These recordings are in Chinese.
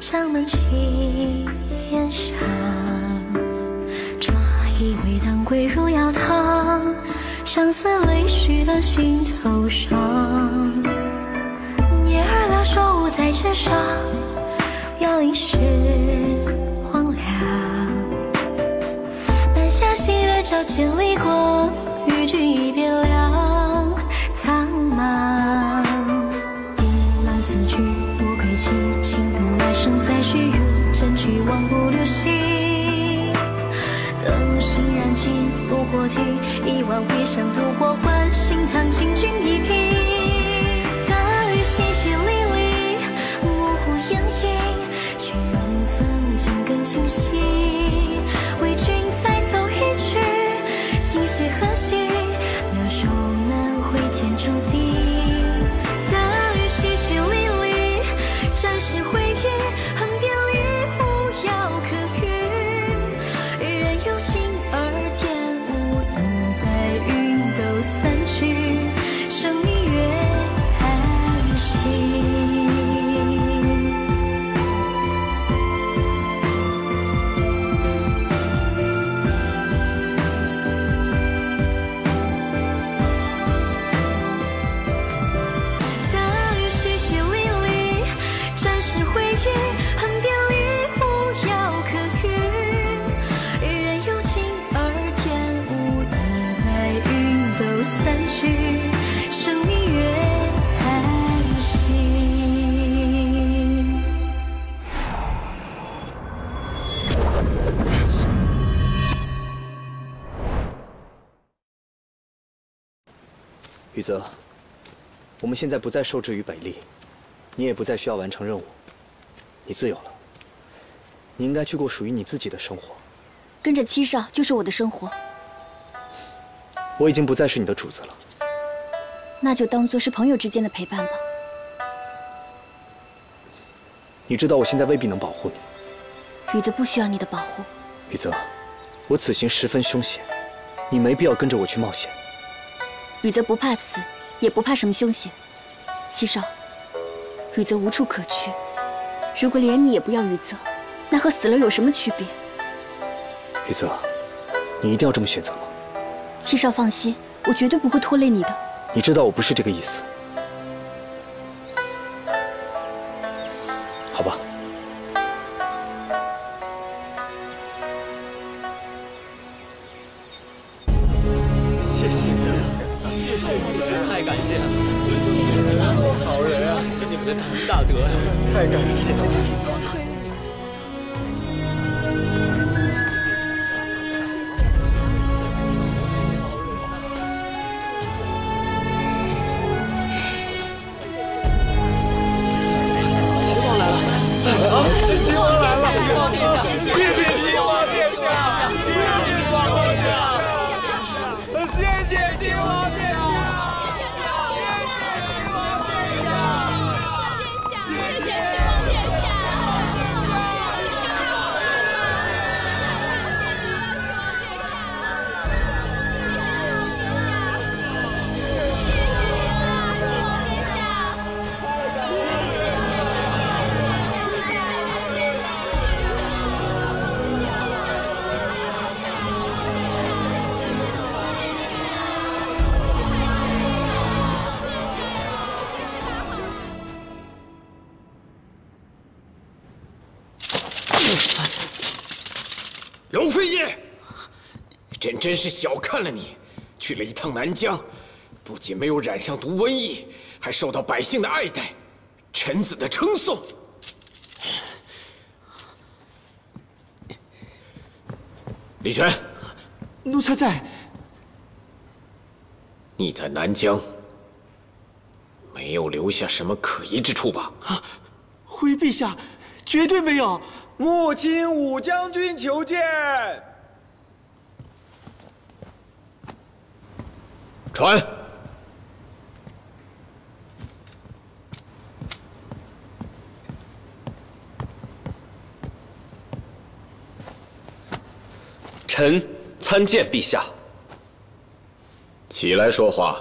将门轻掩上，这一味当归入药汤，相思泪许的心头上。叶儿了手在纸上，摇影是荒凉。半夏新月照千里光，与君一别两苍茫。一浪自居不归期，情动来生再续，如真去望不留息。灯芯燃尽炉火啼，一碗回香独火换心烫请君一品。大雨淅淅沥沥，模糊眼睛，却容曾经更清晰。为君再奏一曲，今夕何夕，两手难回天注定。大雨淅淅沥沥，暂时回忆，恨别离无药可愈。人有情而天无意，白云都散去，生命越叹息。大雨淅淅沥沥，暂时回忆，恨别离无药可愈。人有情而天无意，白云都散去，生命越叹息。 宇泽，我们现在不再受制于北厉，你也不再需要完成任务，你自由了。你应该去过属于你自己的生活。 跟着七少就是我的生活， 我已经不再是你的主子了。 那就当做是朋友之间的陪伴吧。 你知道我现在未必能保护你。 宇泽不需要你的保护。 宇泽，我此行十分凶险，你没必要跟着我去冒险。 宇泽不怕死，也不怕什么凶险。七少，宇泽无处可去，如果连你也不要宇泽，那和死了有什么区别？ 宇泽，你一定要这么选择吗？ 七少放心，我绝对不会拖累你的。 你知道我不是这个意思。好吧。 谢谢，太感谢了，好人啊！感谢你们的大恩大德呀，太感谢了。秦王来了！秦王来了！秦王殿下，谢谢秦王殿下，谢谢秦王殿下，谢谢秦王殿下。 龙飞叶，真是小看了你，去了一趟南疆，不仅没有染上毒瘟疫，还受到百姓的爱戴，臣子的称颂。李全， 奴才在。 你在南疆没有留下什么可疑之处吧？ 啊，回陛下，绝对没有。穆亲武将军求见。 传。 臣参见陛下。 起来说话。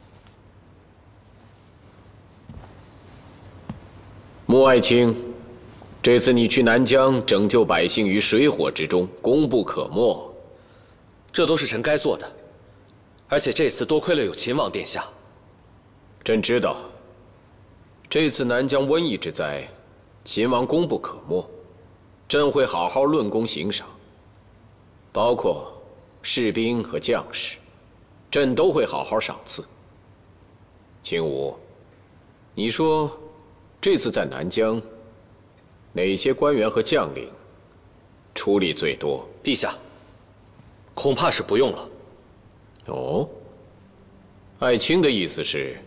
穆爱卿这次你去南疆拯救百姓于水火之中，功不可没。 这都是臣该做的，而且这次多亏了有秦王殿下。 朕知道，这次南疆瘟疫之灾，秦王功不可没，朕会好好论功行赏，包括士兵和将士，朕都会好好赏赐。秦武，你说，这次在南疆，哪些官员和将领出力最多？ 陛下，恐怕是不用了。 哦，爱卿的意思是，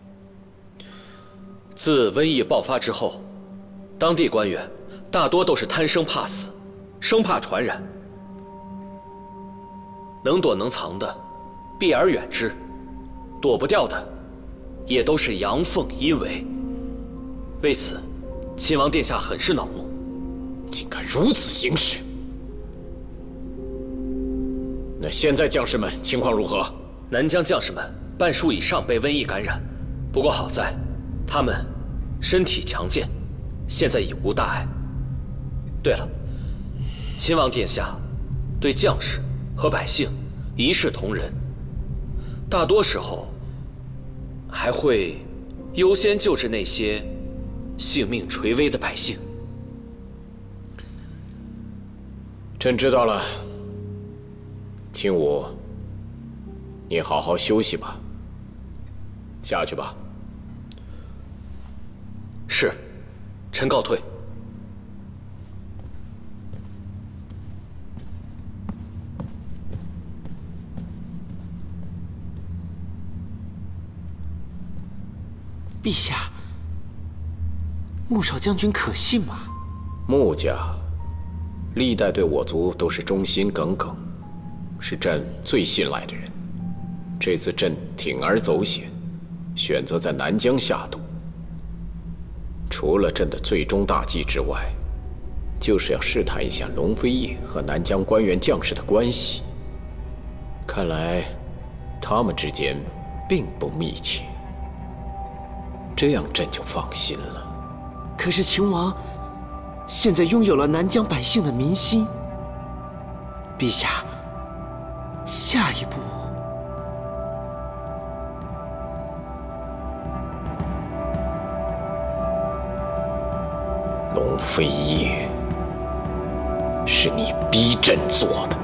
自瘟疫爆发之后，当地官员大多都是贪生怕死，生怕传染，能躲能藏的，避而远之；躲不掉的，也都是阳奉阴违。为此，秦王殿下很是恼怒， 竟敢如此行事。那现在将士们情况如何？ 南疆将士们半数以上被瘟疫感染，不过好在，他们身体强健，现在已无大碍。对了，秦王殿下对将士和百姓一视同仁，大多时候还会优先救治那些性命垂危的百姓。 朕知道了，秦武，你好好休息吧。下去吧。 是，臣告退。 陛下，穆少将军可信吗？ 穆家历代对我族都是忠心耿耿，是朕最信赖的人。这次朕铤而走险，选择在南疆下毒，除了朕的最终大计之外，就是要试探一下龙飞叶和南疆官员将士的关系。看来，他们之间并不密切。这样朕就放心了。 可是秦王现在拥有了南疆百姓的民心，陛下，下一步…… 龙飞叶是你逼朕做的。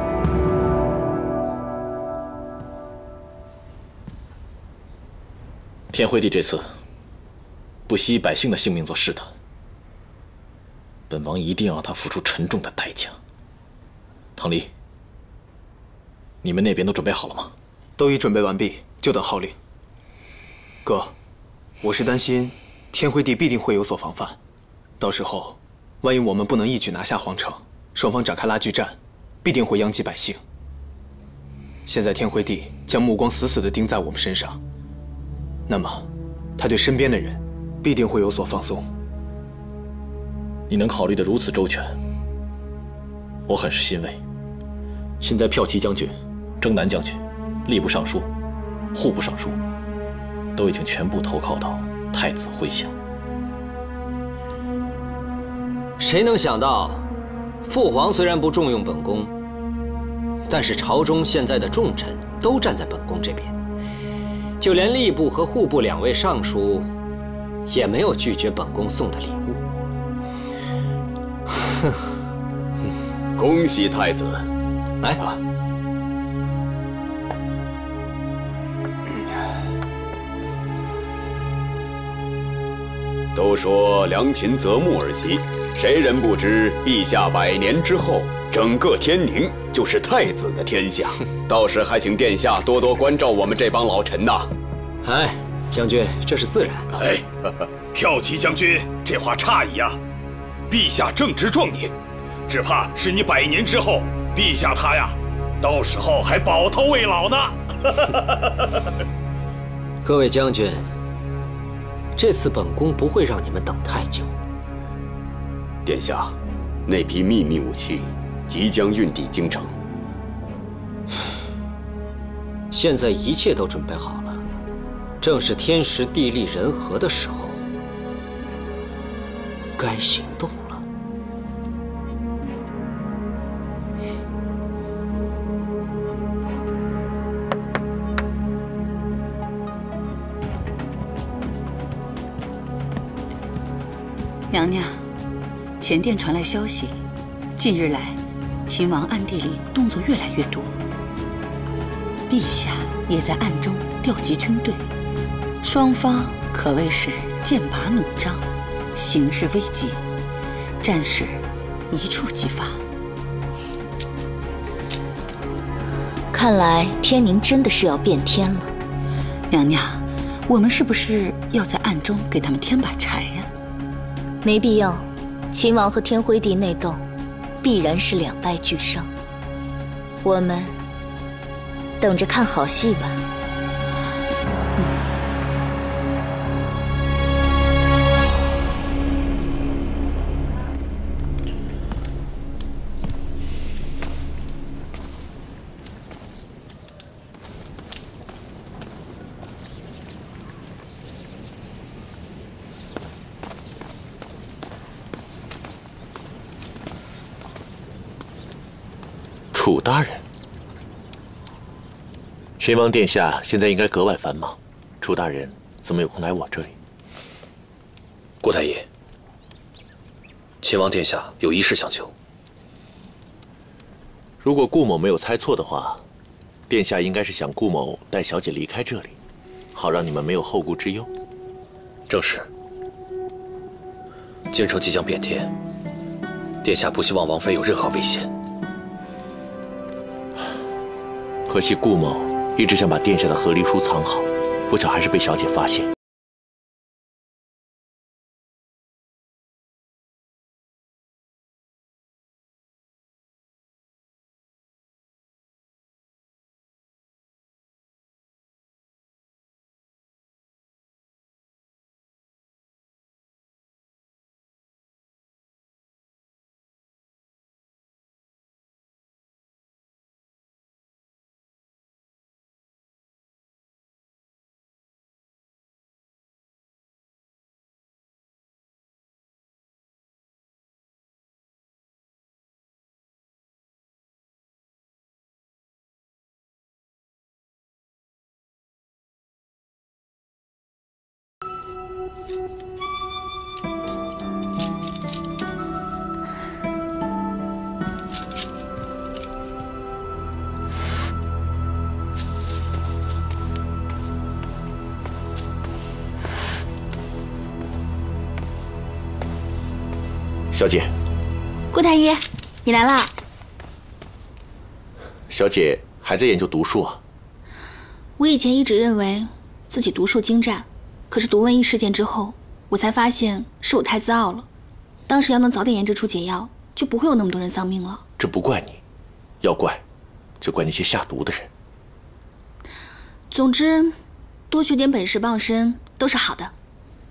天辉帝这次不惜以百姓的性命做试探，本王一定要让他付出沉重的代价。唐离，你们那边都准备好了吗？ 都已准备完毕，就等号令。哥，我是担心天辉帝必定会有所防范，到时候万一我们不能一举拿下皇城，双方展开拉锯战，必定会殃及百姓。现在天辉帝将目光死死地盯在我们身上，那么他对身边的人必定会有所放松。 你能考虑得如此周全，我很是欣慰。现在骠骑将军、征南将军、吏部尚书、户部尚书都已经全部投靠到太子麾下。 谁能想到，父皇虽然不重用本宫，但是朝中现在的重臣都站在本宫这边，就连吏部和户部2位尚书也没有拒绝本宫送的礼物。 恭喜太子！ 来啊！都说良禽择木而栖，谁人不知陛下100年之后，整个天宁就是太子的天下。到时还请殿下多多关照我们这帮老臣呐。 哎，将军，这是自然。 哎，骠骑将军，这话差矣呀！陛下正值壮年，只怕是你100年之后，陛下他呀，到时候还宝刀未老呢。 各位将军，这次本宫不会让你们等太久。 殿下，那批秘密武器即将运抵京城。 现在一切都准备好了，正是天时地利人和的时候，该行动了。 娘娘，前殿传来消息，近日来，秦王暗地里动作越来越多，陛下也在暗中调集军队，双方可谓是剑拔弩张，形势危急，战事一触即发。 看来天宁真的是要变天了。 娘娘，我们是不是要在暗中给他们添把柴呀？ 没必要，秦王和天辉帝内斗，必然是两败俱伤。我们等着看好戏吧。 楚大人，秦王殿下现在应该格外繁忙，楚大人怎么有空来我这里？ 顾太医，秦王殿下有一事相求。 如果顾某没有猜错的话，殿下应该是想顾某带小姐离开这里，好让你们没有后顾之忧。 正是。京城即将变天，殿下不希望王妃有任何危险。 可惜顾某一直想把殿下的和离书藏好，不巧还是被小姐发现。小姐， 顾太医，你来啦！ 小姐还在研究毒术啊？ 我以前一直认为自己毒术精湛，可是毒瘟疫事件之后，我才发现是我太自傲了。当时要能早点研制出解药，就不会有那么多人丧命了。 这不怪你，要怪，就怪那些下毒的人。 总之，多学点本事傍身都是好的。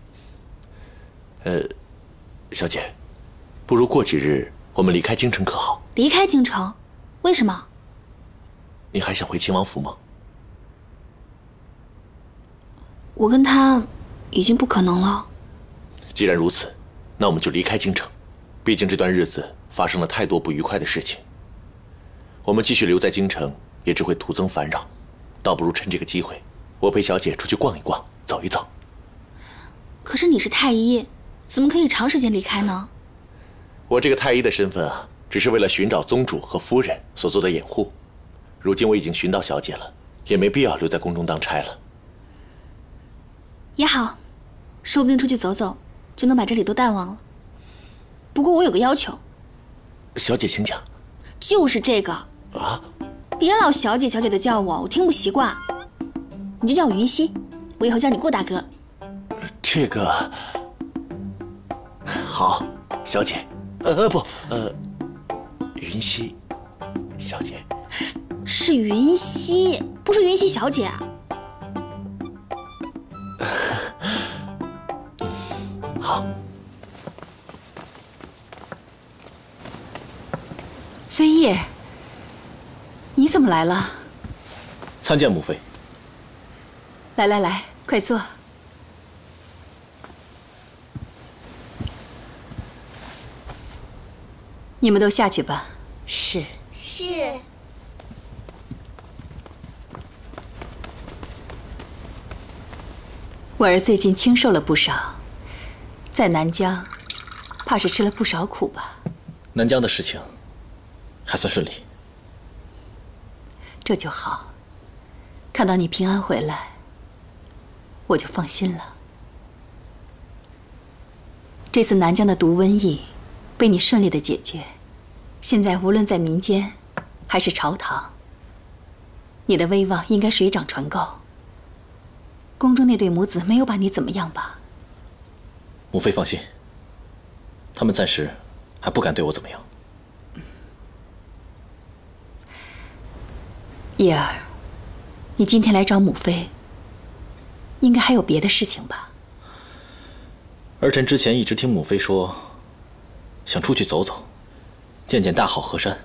小姐。不如过几日我们离开京城可好？ 离开京城？为什么？ 你还想回秦王府吗？ 我跟他已经不可能了。 既然如此，那我们就离开京城。毕竟这段日子发生了太多不愉快的事情，我们继续留在京城也只会徒增烦扰，倒不如趁这个机会，我陪小姐出去逛一逛，走一走。 可是你是太医，怎么可以长时间离开呢？ 我这个太医的身份啊，只是为了寻找宗主和夫人所做的掩护。如今我已经寻到小姐了，也没必要留在宫中当差了。 也好，说不定出去走走，就能把这里都淡忘了。不过我有个要求。 小姐请讲。 就是这个啊！ 别老小姐小姐的叫我，我听不习惯。你就叫我云溪，我以后叫你顾大哥。 这个好，小姐。云溪小姐是云溪，不是云溪小姐。 好。 飞叶，你怎么来了？ 参见母妃。 来来来，快坐。你们都下去吧。 是。 我儿最近清瘦了不少，在南疆怕是吃了不少苦吧？ 南疆的事情还算顺利。 这就好，看到你平安回来，我就放心了。这次南疆的毒瘟疫被你顺利的解决，现在无论在民间还是朝堂，你的威望应该水涨船高。宫中那对母子没有把你怎么样吧？ 母妃放心，他们暂时还不敢对我怎么样。 叶儿，你今天来找母妃，应该还有别的事情吧？ 儿臣之前一直听母妃说，想出去走走，见见大好河山。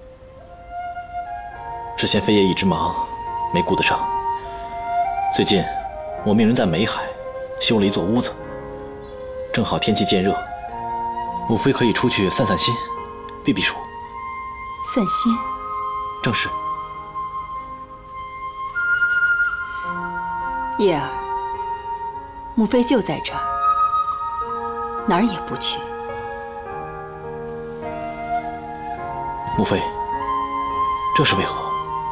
之前妃爷一直忙，没顾得上。最近我命人在梅海修了一座屋子，正好天气渐热，母妃可以出去散散心，避避暑。 散心？ 正是。 叶儿，母妃就在这儿，哪儿也不去。 母妃，这是为何？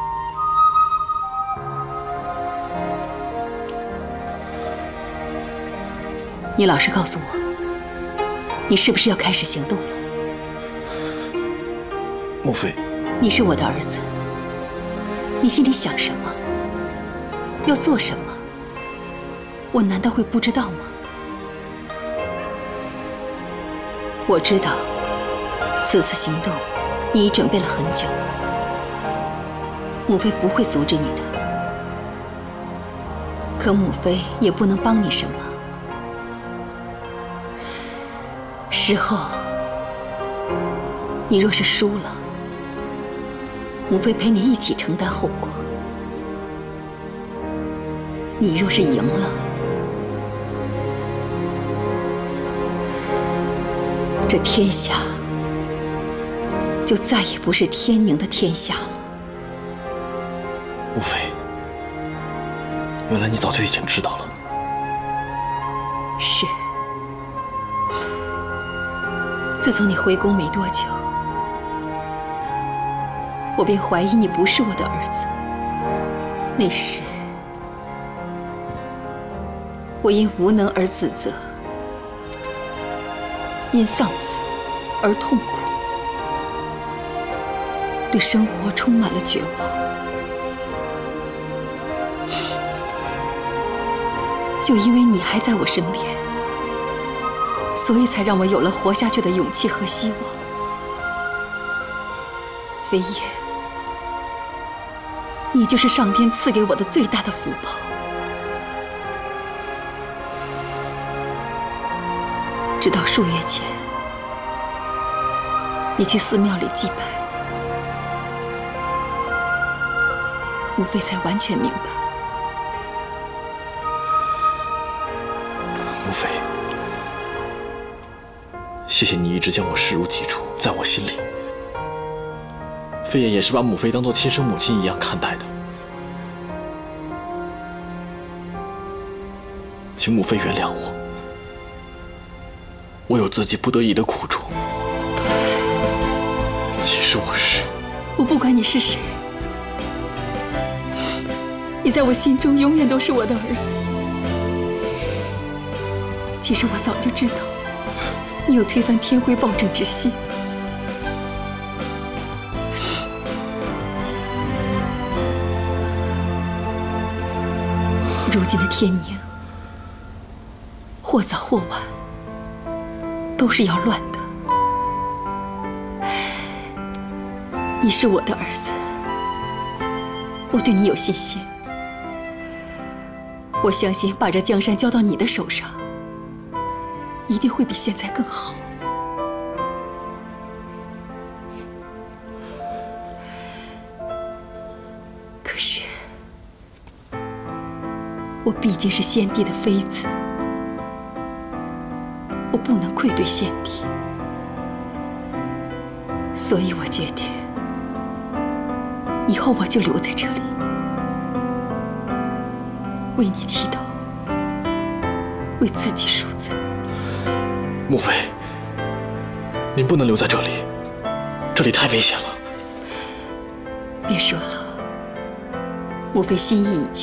你老实告诉我，你是不是要开始行动了？ 母妃， 你是我的儿子，你心里想什么，要做什么，我难道会不知道吗？我知道，此次行动你已准备了很久，母妃不会阻止你的。可母妃也不能帮你什么。事后，你若是输了，母妃陪你一起承担后果；你若是赢了，这天下就再也不是天宁的天下了。 母妃，原来你早就已经知道了。 是。自从你回宫没多久，我便怀疑你不是我的儿子。那时，我因无能而自责，因丧子而痛苦，对生活充满了绝望。就因为你还在我身边，所以才让我有了活下去的勇气和希望。飞叶，你就是上天赐给我的最大的福报。直到数月前，你去寺庙里祭拜，母妃才完全明白。 母妃，谢谢你一直将我视如己出，在我心里，飞爷也是把母妃当作亲生母亲一样看待的。请母妃原谅我，我有自己不得已的苦衷。其实我不管你是谁，你在我心中永远都是我的儿子。其实我早就知道，你有推翻天辉暴政之心。如今的天宁，或早或晚都是要乱的。你是我的儿子，我对你有信心。我相信把这江山交到你的手上，一定会比现在更好。可是，我毕竟是先帝的妃子，我不能愧对先帝，所以我决定，以后我就留在这里，为你祈祷，为自己赎罪。 母妃， 您不能留在这里，这里太危险了。 别说了，莫非心意已决，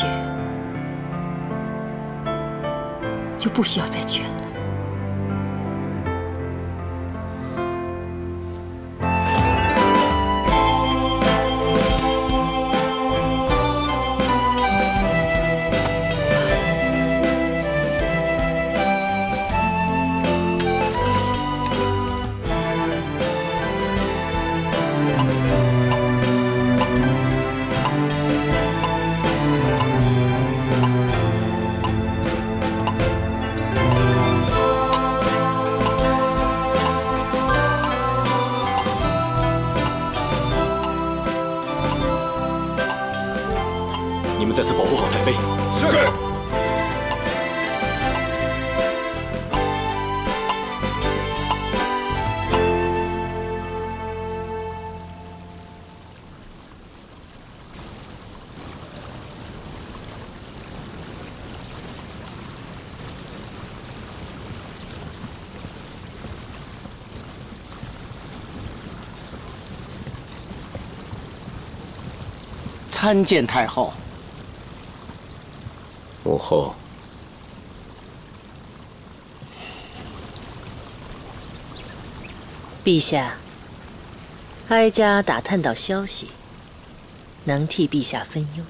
就不需要再劝了。 你们再次保护好太妃。 是。 参见太后。 母后， 陛下，哀家打探到消息，能替陛下分忧。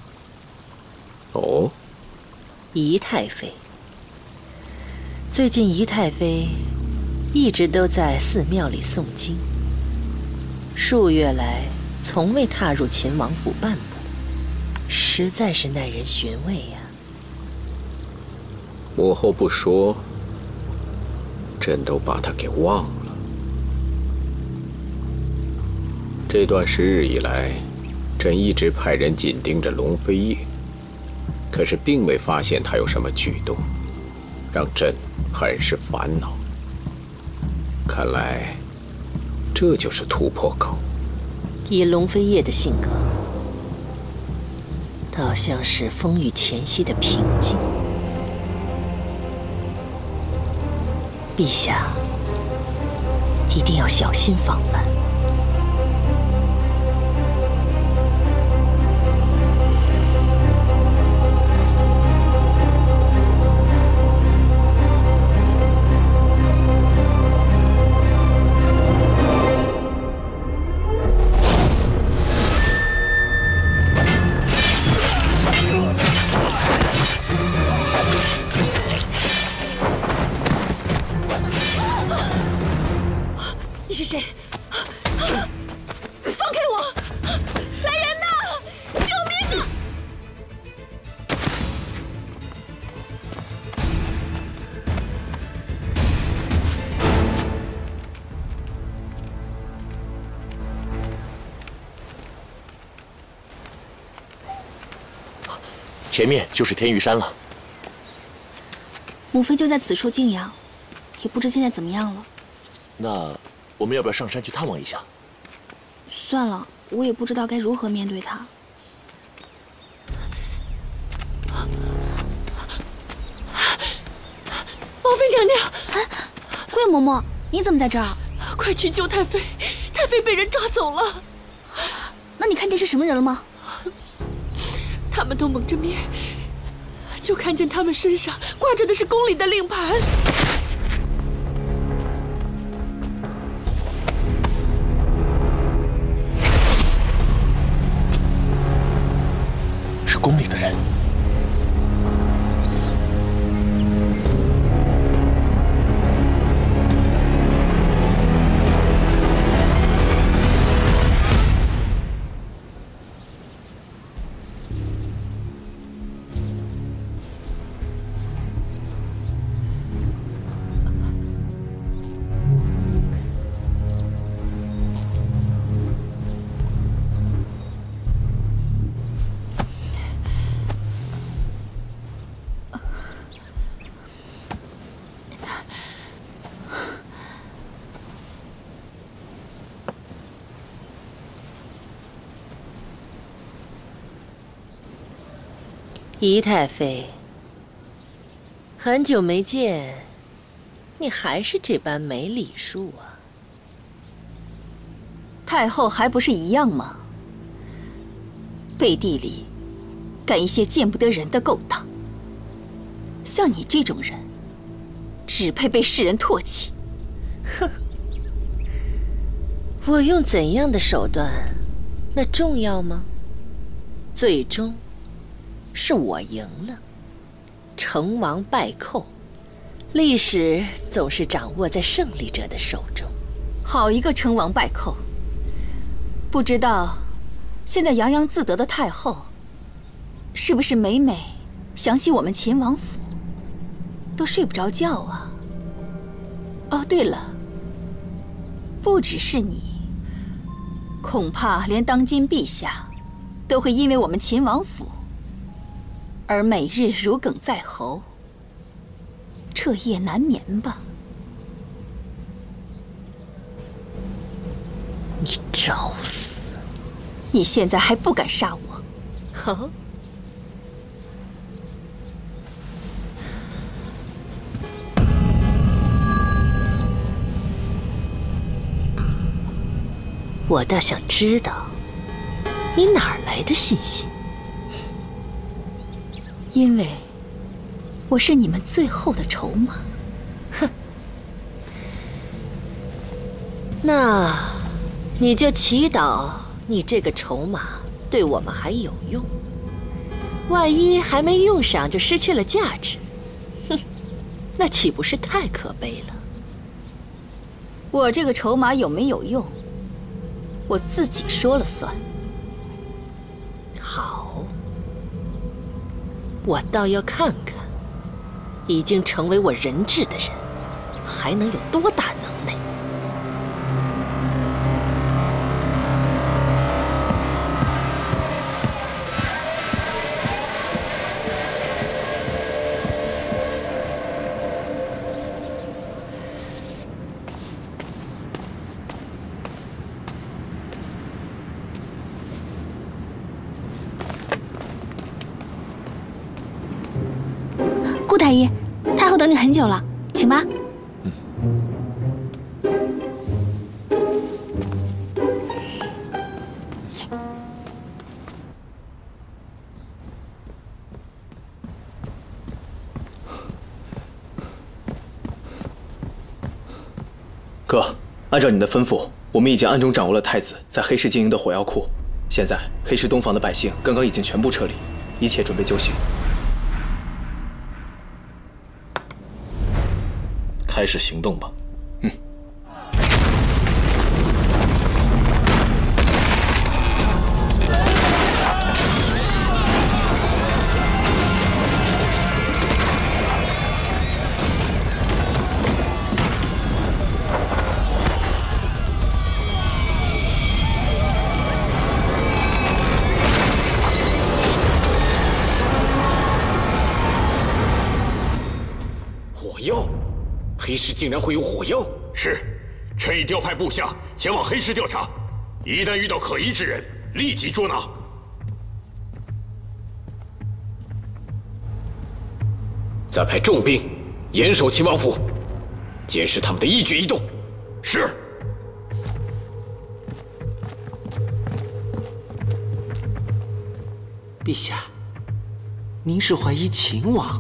哦， 仪太妃，最近仪太妃一直都在寺庙里诵经，数月来从未踏入秦王府半步，实在是耐人寻味呀。 母后不说，朕都把她给忘了。这段时日以来，朕一直派人紧盯着龙飞叶，可是并未发现他有什么举动，让朕很是烦恼。看来，这就是突破口。 以龙飞叶的性格，倒像是风雨前夕的平静。陛下一定要小心防范。 是谁？放开我！来人呐！救命啊！ 前面就是天玉山了。 母妃就在此处静养，也不知现在怎么样了。 那我们要不要上山去探望一下？ 算了，我也不知道该如何面对她。 王妃娘娘， 桂嬷嬷，你怎么在这儿？ 快去救太妃！太妃被人抓走了。 那你看见是什么人了吗？ 他们都蒙着面，就看见他们身上挂着的是宫里的令牌。 是宫里的人。 仪太妃，很久没见，你还是这般没礼数啊！ 太后还不是一样吗？背地里干一些见不得人的勾当。像你这种人，只配被世人唾弃。 哼！我用怎样的手段，那重要吗？最终是我赢了，成王败寇，历史总是掌握在胜利者的手中。 好一个成王败寇！不知道现在洋洋自得的太后，是不是每每想起我们秦王府，都睡不着觉啊？哦，对了，不只是你，恐怕连当今陛下，都会因为我们秦王府，而每日如鲠在喉，彻夜难眠吧？你找死！你现在还不敢杀我？呵？ 我倒想知道，你哪儿来的信心？ 因为我是你们最后的筹码。 哼，那你就祈祷你这个筹码对我们还有用。万一还没用上就失去了价值，哼，那岂不是太可悲了？ 我这个筹码有没有用，我自己说了算。 好，我倒要看看，已经成为我人质的人，还能有多大能耐。 顾太医，太后等你很久了，请吧。 哥，按照你的吩咐，我们已经暗中掌握了太子在黑市经营的火药库。现在黑市东房的百姓刚刚已经全部撤离，一切准备就绪。 开始行动吧。 嗯。 火药。黑市竟然会有火药！ 是，臣已调派部下前往黑市调查，一旦遇到可疑之人，立即捉拿。 再派重兵严守秦王府，监视他们的一举一动。 是。 陛下，您是怀疑秦王？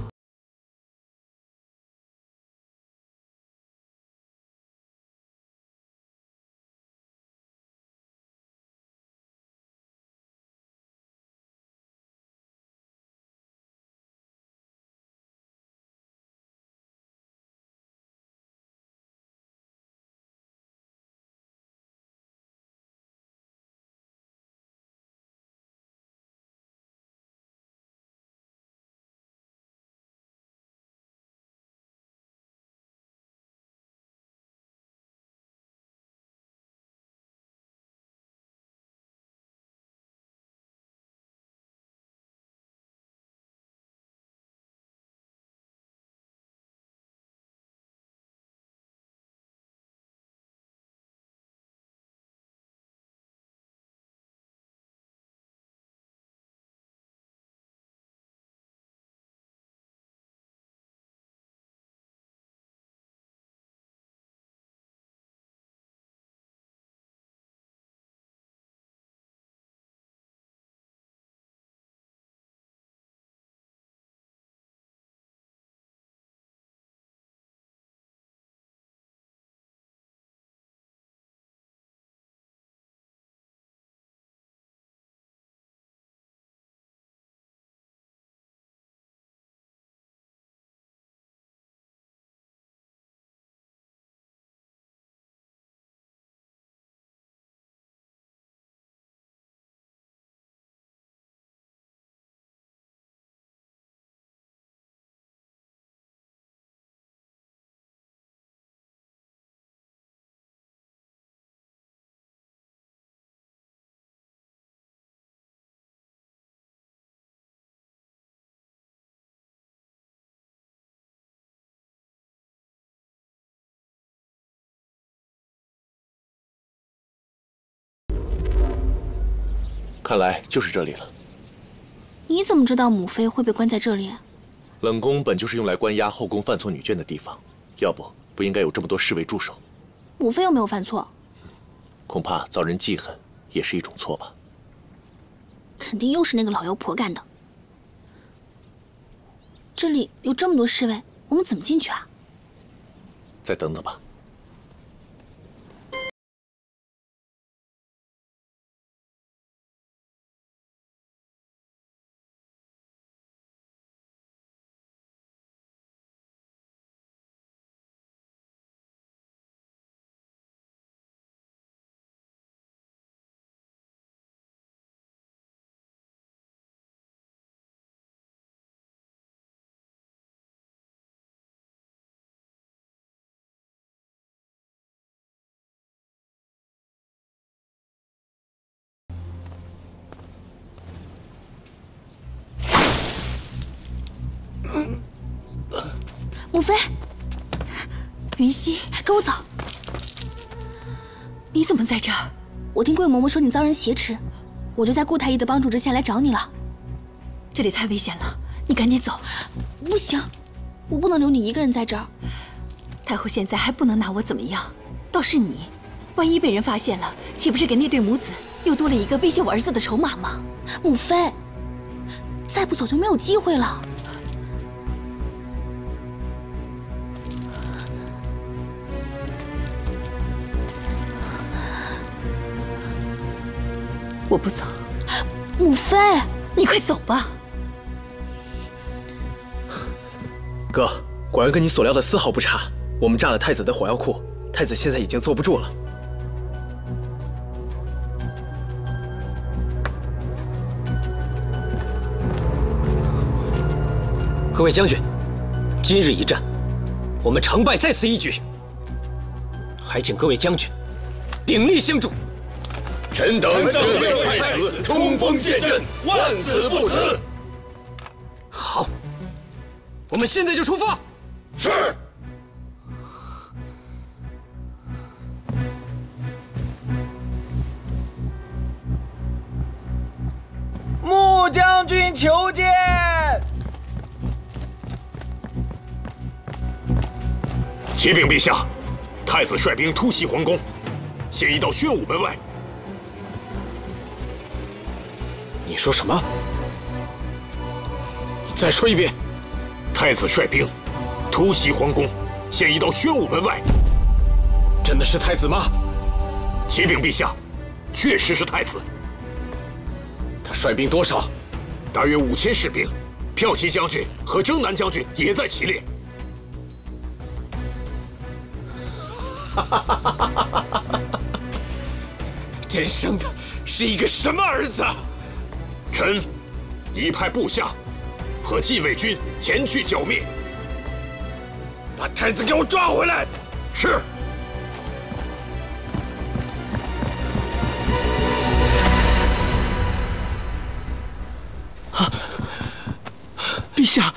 看来就是这里了。 你怎么知道母妃会被关在这里？ 冷宫本就是用来关押后宫犯错女眷的地方，要不应该有这么多侍卫驻守。 母妃又没有犯错， 恐怕遭人记恨也是一种错吧。 肯定又是那个老妖婆干的。这里有这么多侍卫，我们怎么进去啊？ 再等等吧。 母妃，云溪，跟我走。你怎么在这儿？我听桂嬷嬷说你遭人挟持，我就在顾太医的帮助之下来找你了。这里太危险了，你赶紧走。不行，我不能留你一个人在这儿。太后现在还不能拿我怎么样，倒是你，万一被人发现了，岂不是给那对母子又多了一个威胁我儿子的筹码吗？母妃，再不走就没有机会了。我不走，母妃，你快走吧。 哥，果然跟你所料的丝毫不差。我们炸了太子的火药库，太子现在已经坐不住了。 各位将军，今日一战，我们成败在此一举，还请各位将军鼎力相助。 臣等各为太子冲锋陷阵，万死不辞。 好，我们现在就出发。 是。 穆将军求见。 启禀陛下，太子率兵突袭皇宫，现已到宣武门外。 你说什么？你再说一遍。 太子率兵突袭皇宫，现已到宣武门外。 真的是太子吗？ 启禀陛下，确实是太子。 他率兵多少？ 大约5000士兵，骠骑将军和征南将军也在其列。 真生的是一个什么儿子？ 臣已派部下和禁卫军前去剿灭。 把太子给我抓回来！ 是。 陛下。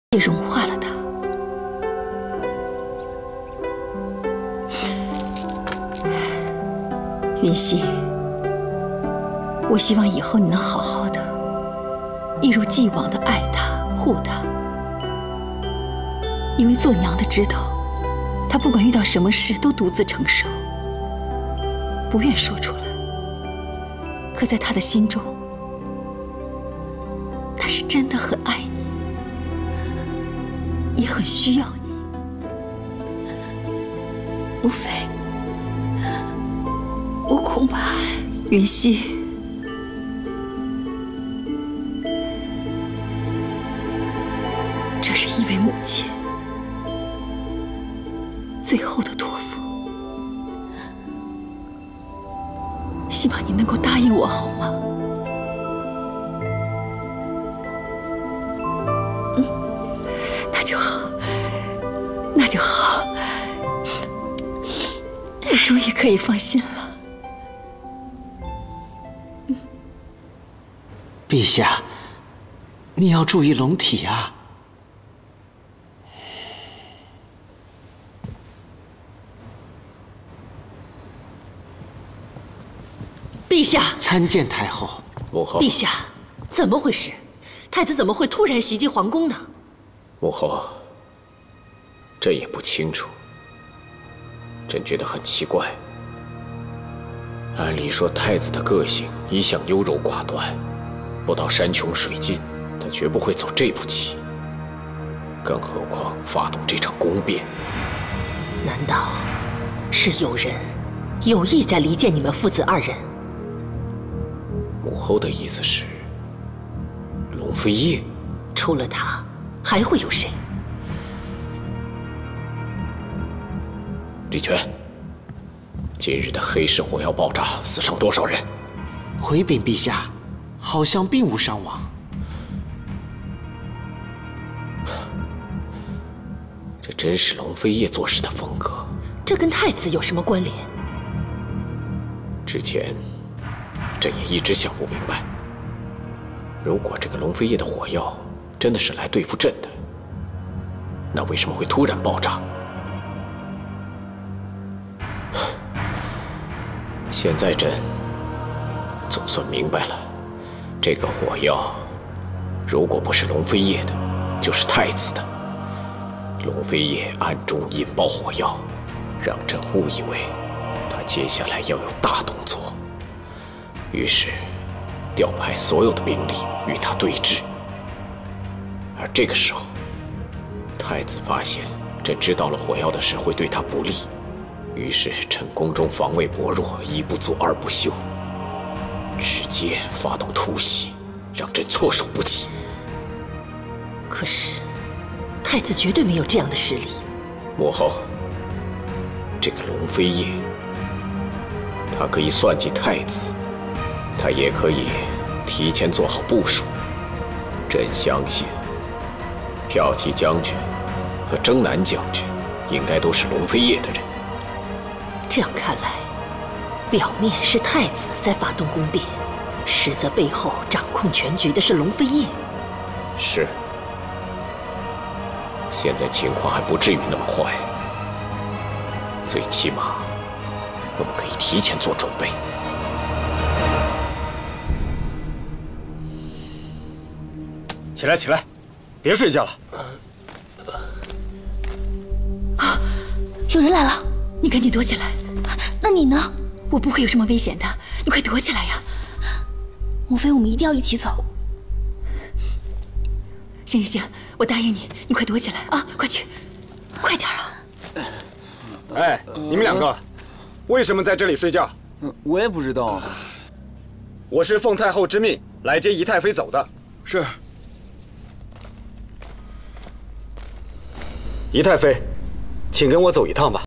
也融化了它。云溪，我希望以后你能好好的，一如既往的爱他、护他。因为做娘的知道，他不管遇到什么事都独自承受，不愿说出来。可在他的心中，他是真的很爱你，也很需要你。 无非，我恐怕…… 云溪，这是一位母亲最后的托付，希望你能够答应我，好吗？那就好，那就好，我终于可以放心了。 陛下，你要注意龙体啊！ 陛下， 参见太后。 母后， 陛下，怎么回事？太子怎么会突然袭击皇宫呢？ 母后，朕也不清楚。朕觉得很奇怪。按理说，太子的个性一向优柔寡断，不到山穷水尽，他绝不会走这步棋。更何况发动这场宫变， 难道是有人有意在离间你们父子二人？ 母后的意思是，龙飞叶？ 除了他，还会有谁？ 李全，今日的黑市火药爆炸死伤多少人？ 回禀陛下，好像并无伤亡。 这真是龙飞叶做事的风格。 这跟太子有什么关联？ 之前，朕也一直想不明白，如果这个龙飞叶的火药真的是来对付朕的，那为什么会突然爆炸？现在朕总算明白了，这个火药如果不是龙飞叶的，就是太子的。龙飞叶暗中引爆火药，让朕误以为他接下来要有大动作，于是调派所有的兵力与他对峙。而这个时候，太子发现朕知道了火药的事会对他不利，于是趁宫中防卫薄弱，一不做二不休，直接发动突袭，让朕措手不及。 可是，太子绝对没有这样的实力。 母后，这个龙飞叶，他可以算计太子，他也可以提前做好部署。朕相信，骠骑将军和征南将军应该都是龙飞叶的人。 这样看来，表面是太子在发动宫变，实则背后掌控全局的是龙飞叶。 是。现在情况还不至于那么坏，最起码我们可以提前做准备。 起来，起来，别睡觉了。 啊，有人来了， 你赶紧躲起来。 那你呢？ 我不会有什么危险的，你快躲起来呀！ 母妃，我们一定要一起走。 行行行，我答应你，你快躲起来啊！快去，快点啊！ 哎，你们两个为什么在这里睡觉？ 我也不知道。 我是奉太后之命来接仪太妃走的。 是。 仪太妃，请跟我走一趟吧。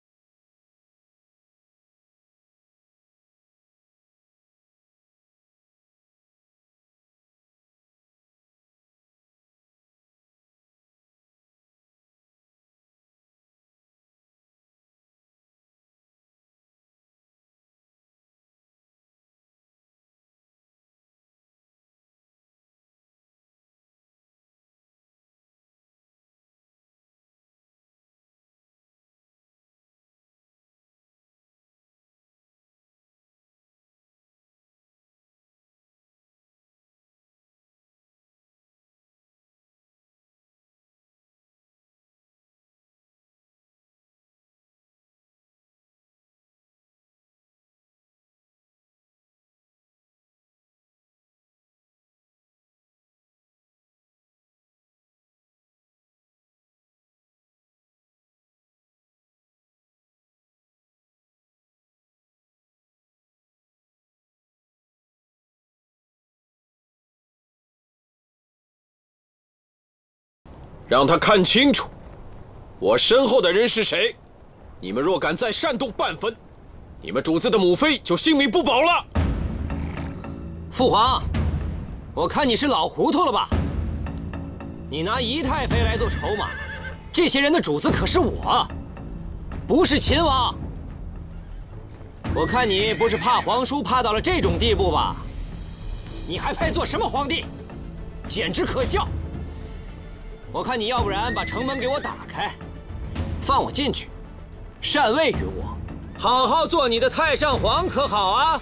让他看清楚，我身后的人是谁。你们若敢再煽动半分，你们主子的母妃就性命不保了。 父皇，我看你是老糊涂了吧？你拿仪太妃来做筹码，这些人的主子可是我，不是秦王。我看你不是怕皇叔怕到了这种地步吧？你还配做什么皇帝？简直可笑！我看你要不然把城门给我打开，放我进去，禅位于我，好好做你的太上皇，可好啊？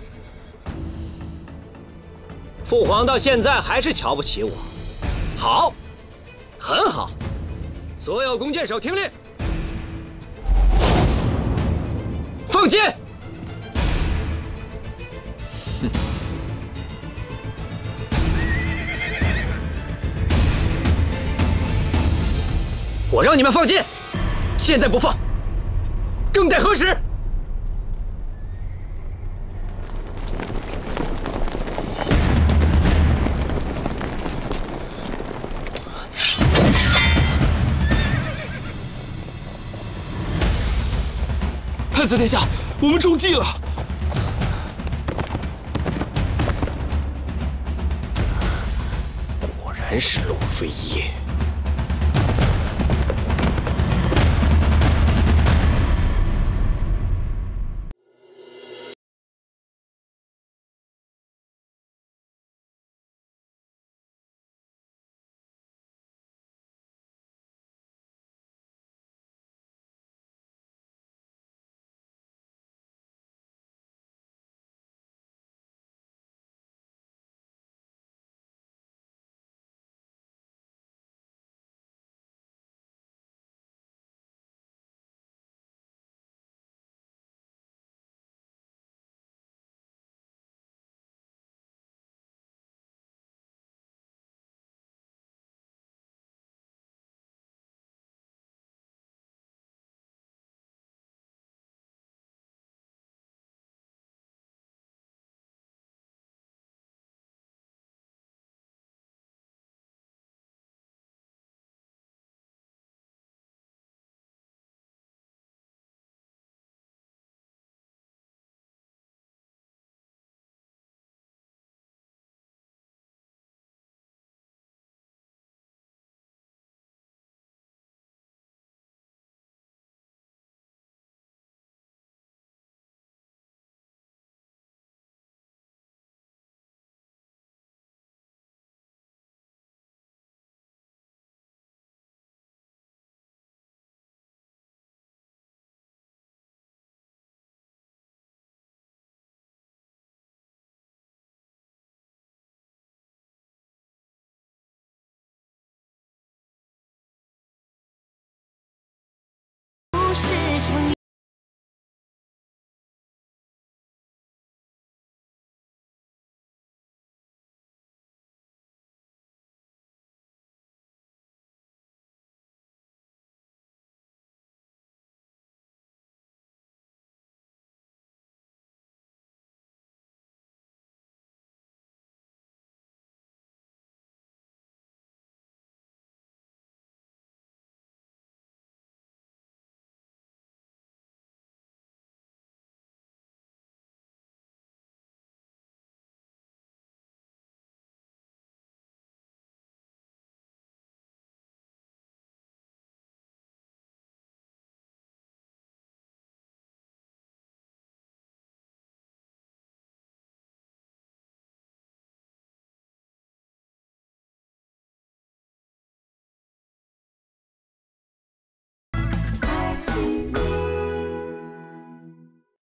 父皇到现在还是瞧不起我，好，很好，所有弓箭手听令，放箭！我让你们放箭，现在不放，更待何时？ 太子殿下，我们中计了！ 果然是陆飞夜。